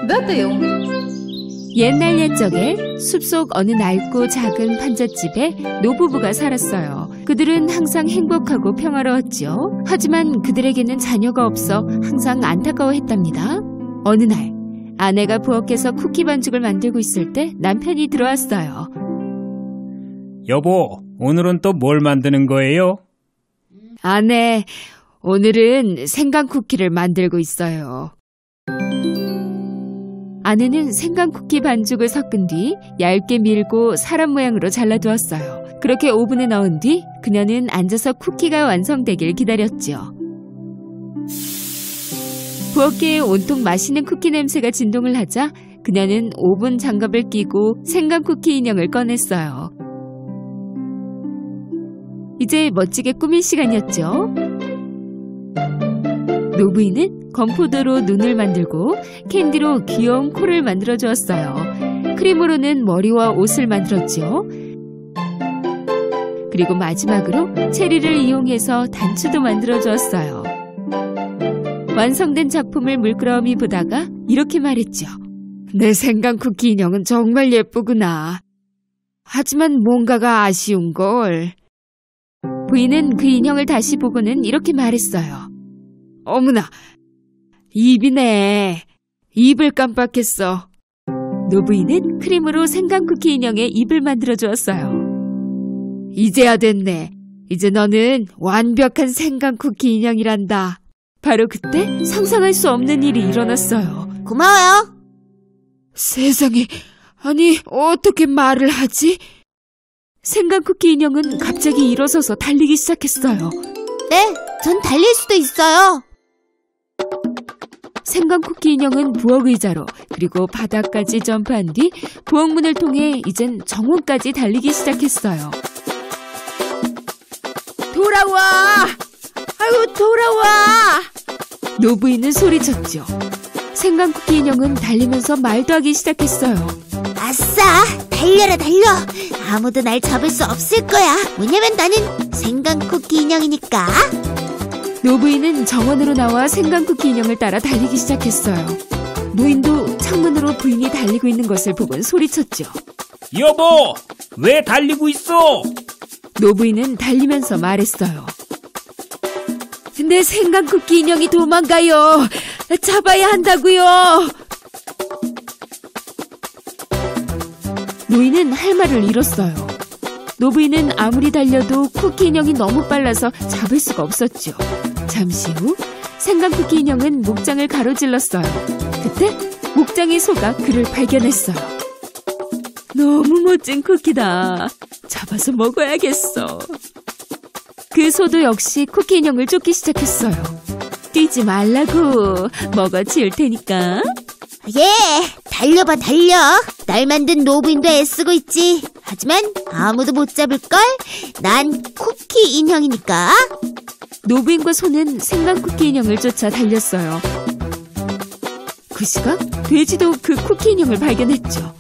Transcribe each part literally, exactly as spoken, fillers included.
Ребята, 옛날 옛적에 숲속 어느 낡고 작은 판잣집에 노부부가 살았어요. 그들은 항상 행복하고 평화로웠죠. 하지만 그들에게는 자녀가 없어 항상 안타까워했답니다. 어느 날 아내가 부엌에서 쿠키 반죽을 만들고 있을 때 남편이 들어왔어요. 여보, 오늘은 또 뭘 만드는 거예요? 아내, 오늘은 생강 쿠키를 만들고 있어요. 아내는 생강 쿠키 반죽을 섞은 뒤 얇게 밀고 사람 모양으로 잘라두었어요. 그렇게 오븐에 넣은 뒤 그녀는 앉아서 쿠키가 완성되길 기다렸죠. 부엌에 온통 맛있는 쿠키 냄새가 진동을 하자 그녀는 오븐 장갑을 끼고 생강 쿠키 인형을 꺼냈어요. 이제 멋지게 꾸밀 시간이었죠. 노부인은 건포도로 눈을 만들고 캔디로 귀여운 코를 만들어 주었어요. 크림으로는 머리와 옷을 만들었죠. 그리고 마지막으로 체리를 이용해서 단추도 만들어 주었어요. 완성된 작품을 물끄러미 보다가 이렇게 말했죠. 내 생강 쿠키 인형은 정말 예쁘구나. 하지만 뭔가가 아쉬운걸. 부인은 그 인형을 다시 보고는 이렇게 말했어요. 어머나, 입이네. 입을 깜빡했어. 노부인은 크림으로 생강 쿠키 인형의 입을 만들어 주었어요. 이제야 됐네. 이제 너는 완벽한 생강 쿠키 인형이란다. 바로 그때 상상할 수 없는 일이 일어났어요. 고마워요. 세상에, 아니 어떻게 말을 하지? 생강 쿠키 인형은 갑자기 일어서서 달리기 시작했어요. 네, 전 달릴 수도 있어요. 생강 쿠키 인형은 부엌 의자로 그리고 바닥까지 점프한 뒤 부엌 문을 통해 이젠 정원까지 달리기 시작했어요. 돌아와! 아유, 돌아와! 노부인은 소리쳤죠. 생강 쿠키 인형은 달리면서 말도 하기 시작했어요. 아싸! 달려라 달려! 아무도 날 잡을 수 없을 거야. 왜냐면 나는 생강 쿠키 인형이니까. 노부인은 정원으로 나와 생강 쿠키 인형을 따라 달리기 시작했어요. 노인도 창문으로 부인이 달리고 있는 것을 보곤 소리쳤죠. 여보, 왜 달리고 있어? 노부인은 달리면서 말했어요. 내 생강 쿠키 인형이 도망가요. 잡아야 한다고요. 노인은 할 말을 잃었어요. 노부인은 아무리 달려도 쿠키 인형이 너무 빨라서 잡을 수가 없었죠. 잠시 후 생강 쿠키 인형은 목장을 가로질렀어요. 그때 목장의 소가 그를 발견했어요. 너무 멋진 쿠키다. 잡아서 먹어야겠어. 그 소도 역시 쿠키 인형을 쫓기 시작했어요. 뛰지 말라고. 먹어 치울 테니까. 예, 달려봐 달려. 날 만든 노부인도 애쓰고 있지. 하지만 아무도 못 잡을걸. 난 쿠키 인형이니까. 노부인과 소는 생강 쿠키 인형을 쫓아 달렸어요. 그 시각 돼지도 그 쿠키 인형을 발견했죠.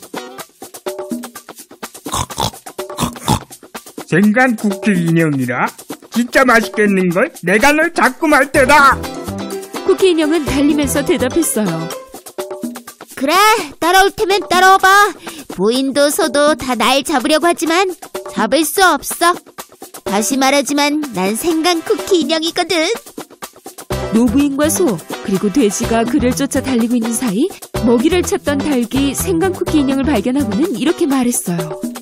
생강 쿠키 인형이라? 진짜 맛있겠는걸? 내가 널 잡고 말 테다. 쿠키 인형은 달리면서 대답했어요. 그래, 따라올 테면 따라와봐. 부인도 소도 다 날 잡으려고 하지만 잡을 수 없어. 다시 말하지만 난 생강 쿠키 인형이거든. 노부인과 소 그리고 돼지가 그를 쫓아 달리고 있는 사이 먹이를 찾던 닭이 생강 쿠키 인형을 발견하고는 이렇게 말했어요.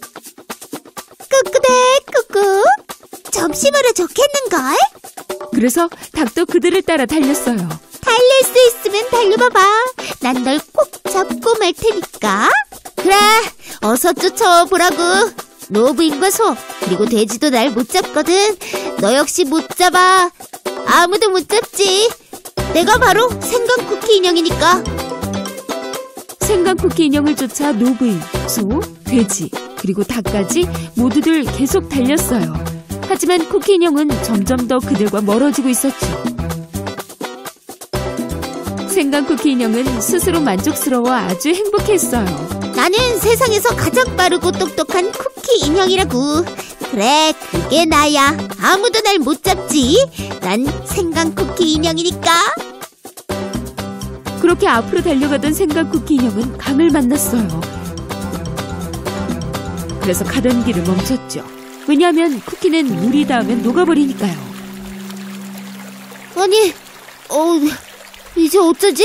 꾸꾸대 꾸꾸. 점심으로 좋겠는걸? 그래서 닭도 그들을 따라 달렸어요. 달릴 수 있으면 달려봐봐. 난 널 꼭 잡고 말 테니까. 그래, 어서 쫓아와 보라고. 노부인과 소 그리고 돼지도 날 못 잡거든. 너 역시 못 잡아. 아무도 못 잡지. 내가 바로 생강 쿠키 인형이니까. 생강 쿠키 인형을 쫓아 노부인, 소, 돼지 그리고 닭까지 모두들 계속 달렸어요. 하지만 쿠키 인형은 점점 더 그들과 멀어지고 있었죠. 생강 쿠키 인형은 스스로 만족스러워 아주 행복했어요. 나는 세상에서 가장 빠르고 똑똑한 쿠키 인형이라고. 그래, 그게 나야. 아무도 날 못 잡지. 난 생강 쿠키 인형이니까. 그렇게 앞으로 달려가던 생강쿠키 인형은 강을 만났어요. 그래서 가던 길을 멈췄죠. 왜냐하면 쿠키는 물이 닿으면 녹아버리니까요. 아니, 어, 이제 어쩌지?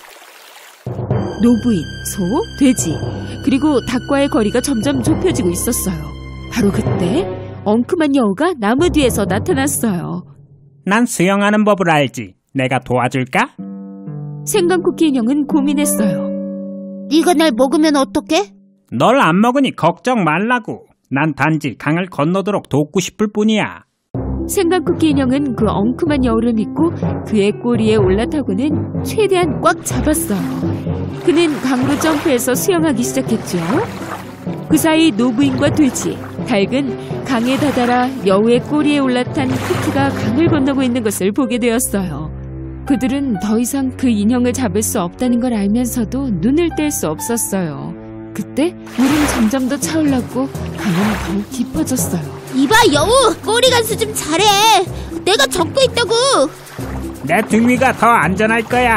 노부인, 소, 돼지, 그리고 닭과의 거리가 점점 좁혀지고 있었어요. 바로 그때 엉큼한 여우가 나무 뒤에서 나타났어요. 난 수영하는 법을 알지. 내가 도와줄까? 생강쿠키 인형은 고민했어요. 네가 날 먹으면 어떡해? 널 안 먹으니 걱정 말라고. 난 단지 강을 건너도록 돕고 싶을 뿐이야. 생강쿠키 인형은 그 엉큼한 여우를 믿고 그의 꼬리에 올라타고는 최대한 꽉 잡았어요. 그는 강으로 점프해서 수영하기 시작했죠. 그 사이 노부인과 돼지, 닭은 강에 다다라 여우의 꼬리에 올라탄 쿠키가 강을 건너고 있는 것을 보게 되었어요. 그들은 더 이상 그 인형을 잡을 수 없다는 걸 알면서도 눈을 뗄 수 없었어요. 그때 물은 점점 더 차올랐고 강은 더욱 깊어졌어요. 이봐 여우, 꼬리 간수 좀 잘해. 내가 잡고 있다고. 내 등 위가 더 안전할 거야.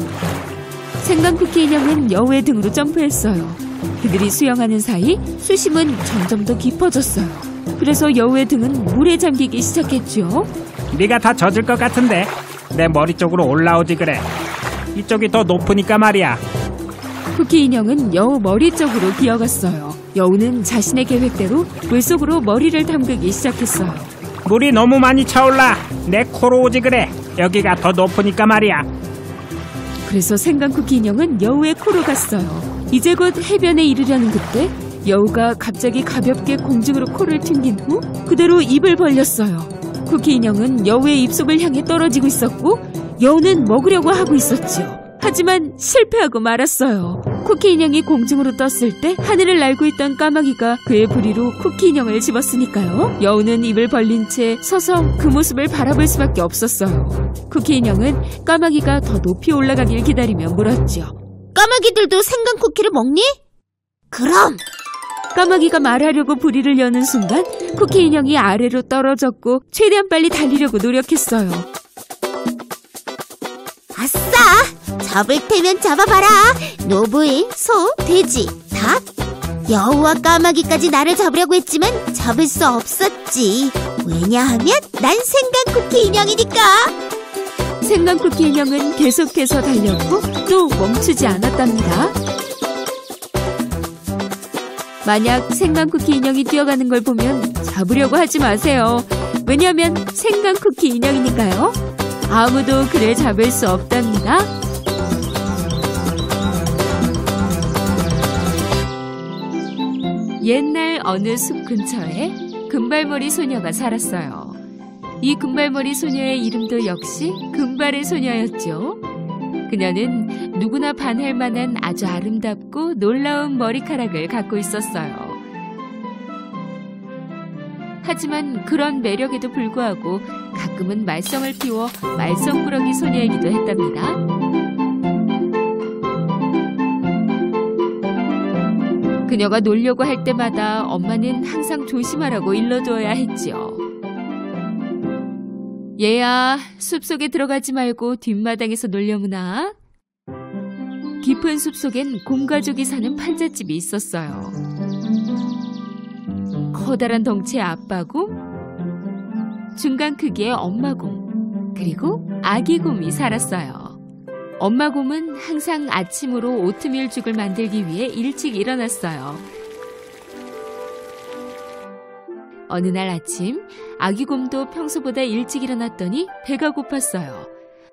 생강쿠키 인형은 여우의 등으로 점프했어요. 그들이 수영하는 사이 수심은 점점 더 깊어졌어요. 그래서 여우의 등은 물에 잠기기 시작했죠. 네가 다 젖을 것 같은데 내 머리 쪽으로 올라오지 그래. 이쪽이 더 높으니까 말이야. 쿠키 인형은 여우 머리 쪽으로 기어갔어요. 여우는 자신의 계획대로 물속으로 머리를 담그기 시작했어요. 물이 너무 많이 차올라. 내 코로 오지 그래. 여기가 더 높으니까 말이야. 그래서 생강쿠키 인형은 여우의 코로 갔어요. 이제 곧 해변에 이르려는 그때 여우가 갑자기 가볍게 공중으로 코를 튕긴 후 그대로 입을 벌렸어요. 쿠키 인형은 여우의 입속을 향해 떨어지고 있었고 여우는 먹으려고 하고 있었죠. 하지만 실패하고 말았어요. 쿠키 인형이 공중으로 떴을 때 하늘을 날고 있던 까마귀가 그의 부리로 쿠키 인형을 집었으니까요. 여우는 입을 벌린 채 서서 그 모습을 바라볼 수밖에 없었어요. 쿠키 인형은 까마귀가 더 높이 올라가길 기다리며 물었죠. 까마귀들도 생강쿠키를 먹니? 그럼! 까마귀가 말하려고 부리를 여는 순간 쿠키 인형이 아래로 떨어졌고 최대한 빨리 달리려고 노력했어요. 아싸! 잡을 테면 잡아봐라. 노부인, 소, 돼지, 닭. 여우와 까마귀까지 나를 잡으려고 했지만 잡을 수 없었지. 왜냐하면 난 생강쿠키 인형이니까. 생강쿠키 인형은 계속해서 달렸고 또 멈추지 않았답니다. 만약 생강쿠키 인형이 뛰어가는 걸 보면 잡으려고 하지 마세요. 왜냐하면 생강쿠키 인형이니까요. 아무도 그를 잡을 수 없답니다. 옛날 어느 숲 근처에 금발머리 소녀가 살았어요. 이 금발머리 소녀의 이름도 역시 금발의 소녀였죠. 그녀는 누구나 반할 만한 아주 아름답고 놀라운 머리카락을 갖고 있었어요. 하지만 그런 매력에도 불구하고 가끔은 말썽을 피워 말썽꾸러기 소녀이기도 했답니다. 그녀가 놀려고 할 때마다 엄마는 항상 조심하라고 일러주어야 했지요. 얘야, 숲속에 들어가지 말고 뒷마당에서 놀려무나. 깊은 숲속엔 곰가족이 사는 판잣집이 있었어요. 커다란 덩치의 아빠곰, 중간 크기의 엄마곰, 그리고 아기곰이 살았어요. 엄마곰은 항상 아침으로 오트밀죽을 만들기 위해 일찍 일어났어요. 어느 날 아침, 아기곰도 평소보다 일찍 일어났더니 배가 고팠어요.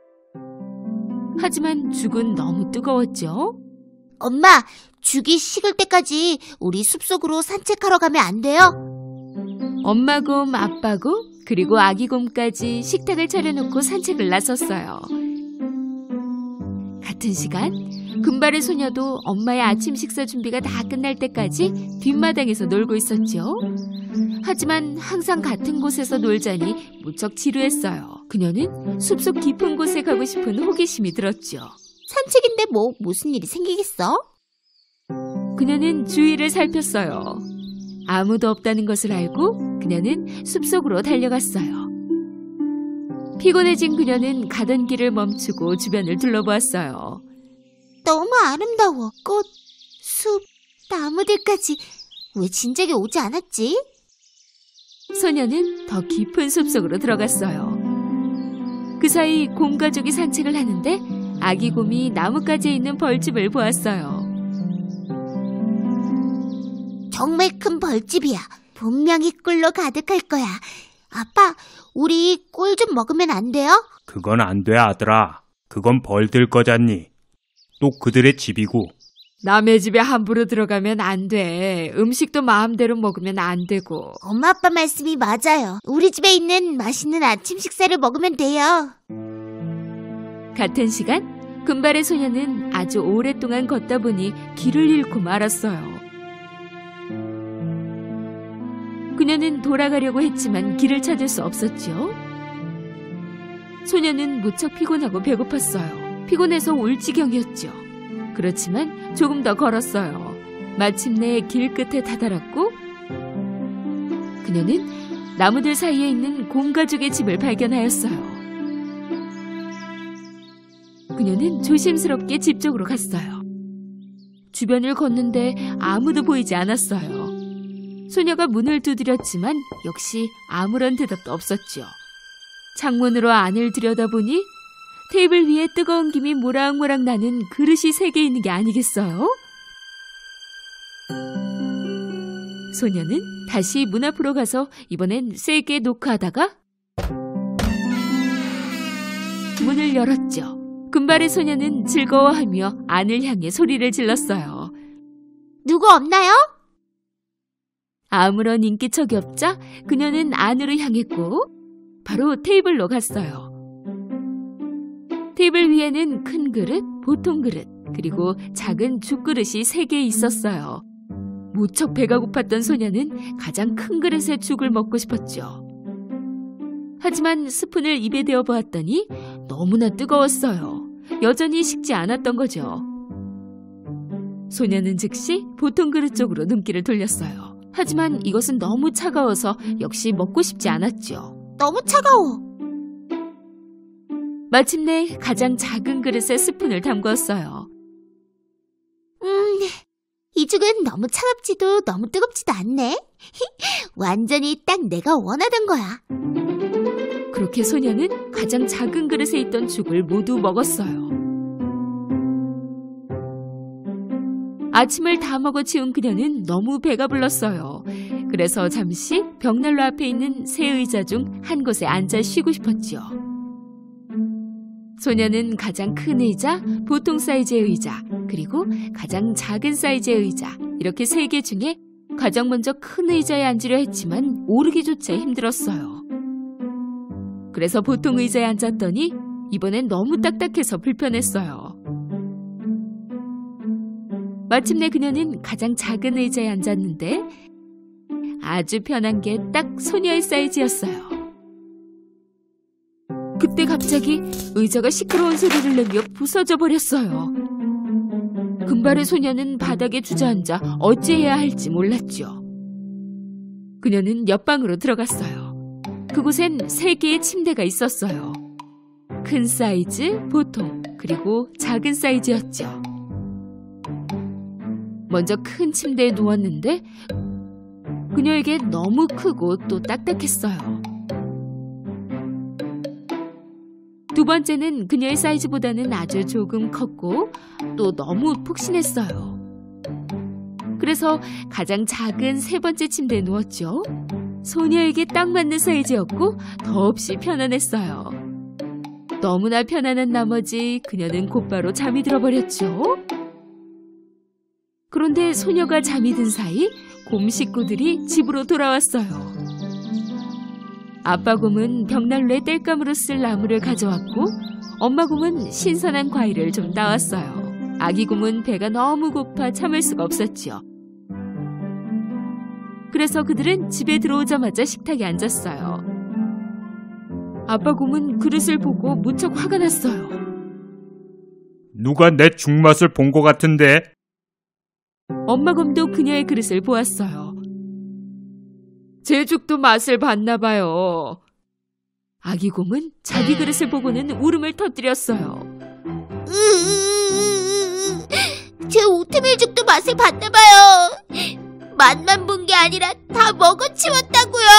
하지만 죽은 너무 뜨거웠죠? 엄마, 죽이 식을 때까지 우리 숲속으로 산책하러 가면 안 돼요? 엄마곰, 아빠곰, 그리고 아기곰까지 식탁을 차려놓고 산책을 나섰어요. 같은 시간, 금발의 소녀도 엄마의 아침 식사 준비가 다 끝날 때까지 뒷마당에서 놀고 있었죠. 하지만 항상 같은 곳에서 놀자니 무척 지루했어요. 그녀는 숲속 깊은 곳에 가고 싶은 호기심이 들었죠. 산책인데 뭐 무슨 일이 생기겠어? 그녀는 주위를 살폈어요. 아무도 없다는 것을 알고 그녀는 숲속으로 달려갔어요. 피곤해진 그녀는 가던 길을 멈추고 주변을 둘러보았어요. 너무 아름다워. 꽃, 숲, 나무들까지. 왜 진작에 오지 않았지? 소녀는 더 깊은 숲속으로 들어갔어요. 그 사이 곰 가족이 산책을 하는데 아기 곰이 나뭇가지에 있는 벌집을 보았어요. 정말 큰 벌집이야. 분명히 꿀로 가득할 거야. 아빠, 우리 꿀 좀 먹으면 안 돼요? 그건 안 돼, 아들아. 그건 벌들 거잖니. 또 그들의 집이고. 남의 집에 함부로 들어가면 안 돼. 음식도 마음대로 먹으면 안 되고. 엄마 아빠 말씀이 맞아요. 우리 집에 있는 맛있는 아침 식사를 먹으면 돼요. 같은 시간 금발의 소녀는 아주 오랫동안 걷다 보니 길을 잃고 말았어요. 그녀는 돌아가려고 했지만 길을 찾을 수 없었죠. 소녀는 무척 피곤하고 배고팠어요. 피곤해서 울 지경이었죠. 그렇지만 조금 더 걸었어요. 마침내 길 끝에 다다랐고 그녀는 나무들 사이에 있는 곰 가족의 집을 발견하였어요. 그녀는 조심스럽게 집 쪽으로 갔어요. 주변을 걷는데 아무도 보이지 않았어요. 소녀가 문을 두드렸지만 역시 아무런 대답도 없었죠. 창문으로 안을 들여다보니 테이블 위에 뜨거운 김이 모락모락 나는 그릇이 세 개 있는 게 아니겠어요? 소녀는 다시 문 앞으로 가서 이번엔 세게 노크하다가 문을 열었죠. 금발의 소녀는 즐거워하며 안을 향해 소리를 질렀어요. 누구 없나요? 아무런 인기척이 없자 그녀는 안으로 향했고 바로 테이블로 갔어요. 테이블 위에는 큰 그릇, 보통 그릇, 그리고 작은 죽그릇이 세 개 있었어요. 무척 배가 고팠던 소녀는 가장 큰 그릇의 죽을 먹고 싶었죠. 하지만 스푼을 입에 대어 보았더니 너무나 뜨거웠어요. 여전히 식지 않았던 거죠. 소녀는 즉시 보통 그릇 쪽으로 눈길을 돌렸어요. 하지만 이것은 너무 차가워서 역시 먹고 싶지 않았죠. 너무 차가워. 마침내 가장 작은 그릇에 스푼을 담궜어요. 음, 이 죽은 너무 차갑지도 너무 뜨겁지도 않네. 완전히 딱 내가 원하던 거야. 그렇게 소녀는 가장 작은 그릇에 있던 죽을 모두 먹었어요. 아침을 다 먹어 치운 그녀는 너무 배가 불렀어요. 그래서 잠시 벽난로 앞에 있는 세 의자 중 한 곳에 앉아 쉬고 싶었지요. 소녀는 가장 큰 의자, 보통 사이즈의 의자, 그리고 가장 작은 사이즈의 의자, 이렇게 세 개 중에 가장 먼저 큰 의자에 앉으려 했지만 오르기조차 힘들었어요. 그래서 보통 의자에 앉았더니 이번엔 너무 딱딱해서 불편했어요. 마침내 그녀는 가장 작은 의자에 앉았는데 아주 편한 게 딱 소녀의 사이즈였어요. 그때 갑자기 의자가 시끄러운 소리를 내며 부서져 버렸어요. 금발의 소녀는 바닥에 주저앉아 어찌해야 할지 몰랐죠. 그녀는 옆방으로 들어갔어요. 그곳엔 세 개의 침대가 있었어요. 큰 사이즈, 보통, 그리고 작은 사이즈였죠. 먼저 큰 침대에 누웠는데 그녀에게 너무 크고 또 딱딱했어요. 두 번째는 그녀의 사이즈보다는 아주 조금 컸고 또 너무 푹신했어요. 그래서 가장 작은 세 번째 침대에 누웠죠. 소녀에게 딱 맞는 사이즈였고 더없이 편안했어요. 너무나 편안한 나머지 그녀는 곧바로 잠이 들어버렸죠. 그런데 소녀가 잠이 든 사이 곰 식구들이 집으로 돌아왔어요. 아빠 곰은 벽난로에 땔감으로 쓸 나무를 가져왔고 엄마 곰은 신선한 과일을 좀 따왔어요. 아기 곰은 배가 너무 고파 참을 수가 없었지요. 그래서 그들은 집에 들어오자마자 식탁에 앉았어요. 아빠 곰은 그릇을 보고 무척 화가 났어요. 누가 내 죽맛을 본 것 같은데? 엄마 곰도 그녀의 그릇을 보았어요. 제 죽도 맛을 봤나 봐요. 아기 곰은 자기 그릇을 보고는 울음을 터뜨렸어요. 으으으으으. 제 오트밀죽도 맛을 봤나봐요. 맛만 본 게 아니라 다 먹어치웠다고요.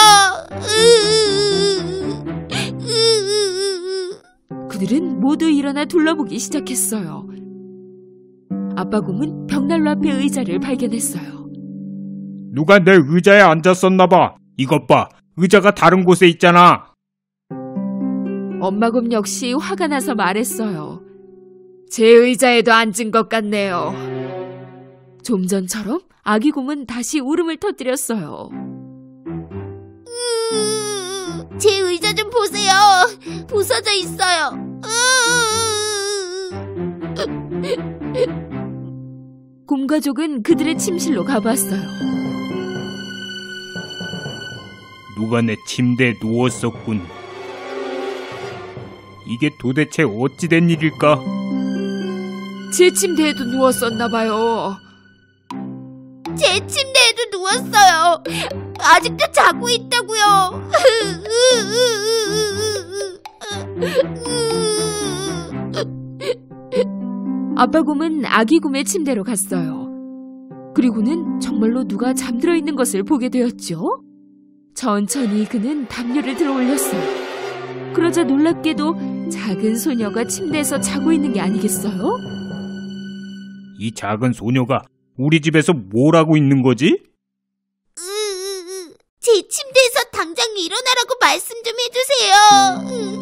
그들은 모두 일어나 둘러보기 시작했어요. 아빠 곰은 벽난로 앞에 의자를 발견했어요. 누가 내 의자에 앉았었나봐. 이것 봐. 의자가 다른 곳에 있잖아. 엄마 곰 역시 화가 나서 말했어요. 제 의자에도 앉은 것 같네요. 좀 전처럼 아기 곰은 다시 울음을 터뜨렸어요. 으으으으, 제 의자 좀 보세요. 부서져 있어요. 곰 가족은 그들의 침실로 가봤어요. 누가 내 침대에 누웠었군. 이게 도대체 어찌된 일일까? 제 침대에도 누웠었나 봐요. 제 침대에도 누웠어요. 아직도 자고 있다고요. 아빠 곰은 아기 곰의 침대로 갔어요. 그리고는 정말로 누가 잠들어 있는 것을 보게 되었죠. 천천히 그는 담요를 들어 올렸어요. 그러자 놀랍게도 작은 소녀가 침대에서 자고 있는 게 아니겠어요? 이 작은 소녀가 우리 집에서 뭘 하고 있는 거지? 제 침대에서 당장 일어나라고 말씀 좀 해주세요.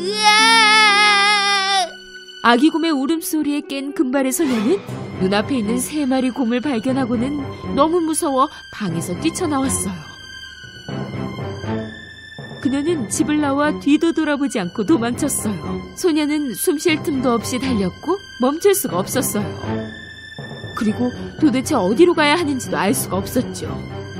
으아! 아기 곰의 울음소리에 깬 금발의 소녀는 눈앞에 있는 세 마리 곰을 발견하고는 너무 무서워 방에서 뛰쳐나왔어요. 그녀는 집을 나와 뒤도 돌아보지 않고 도망쳤어요. 소녀는 숨 쉴 틈도 없이 달렸고 멈출 수가 없었어요. 그리고 도대체 어디로 가야 하는지도 알 수가 없었죠.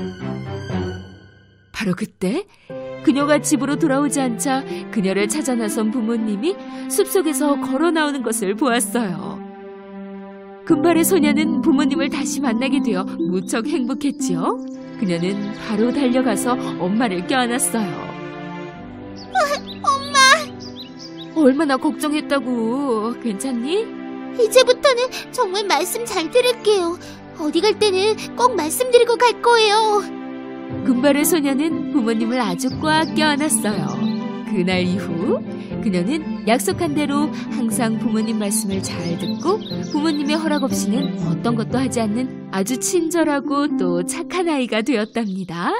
바로 그때 그녀가 집으로 돌아오지 않자 그녀를 찾아 나선 부모님이 숲속에서 걸어 나오는 것을 보았어요. 금발의 소녀는 부모님을 다시 만나게 되어 무척 행복했지요. 그녀는 바로 달려가서 엄마를 껴안았어요. 엄마! 얼마나 걱정했다고. 괜찮니? 이제부터는 정말 말씀 잘 들을게요. 어디 갈 때는 꼭 말씀드리고 갈 거예요. 금발의 소녀는 부모님을 아주 꽉 껴안았어요. 그날 이후 그녀는 약속한 대로 항상 부모님 말씀을 잘 듣고 부모님의 허락 없이는 어떤 것도 하지 않는 아주 친절하고 또 착한 아이가 되었답니다.